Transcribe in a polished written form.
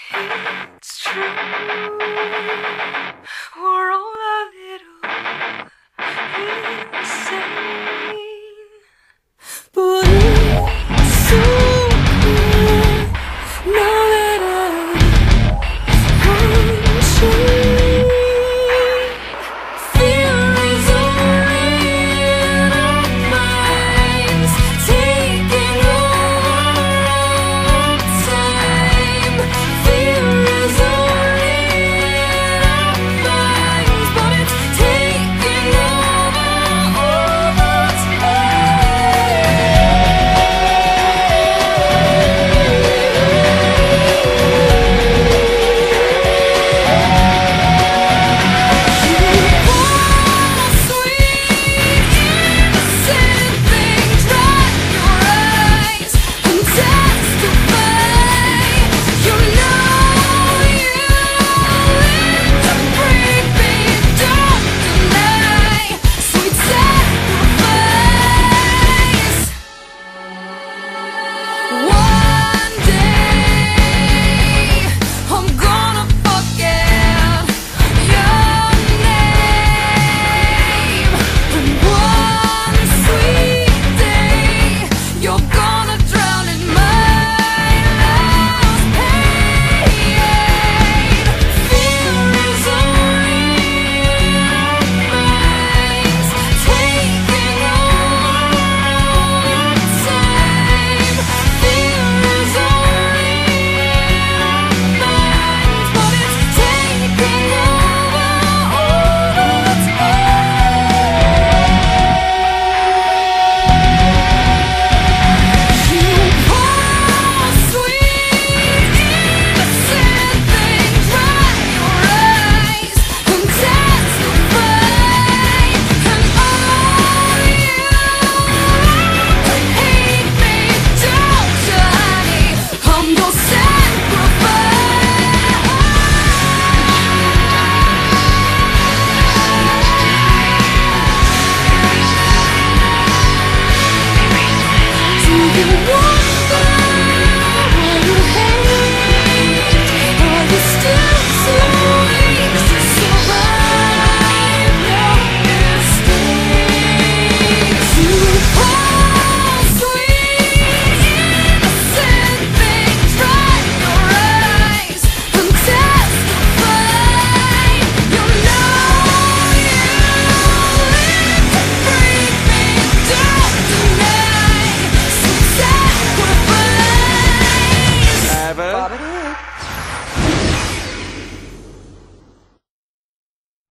It's true, we're all a little insane, but it's so clear now that I'm unchained. Fear is only in our minds, taking over time. Fear is only in our minds, but it's taking over Bobbity.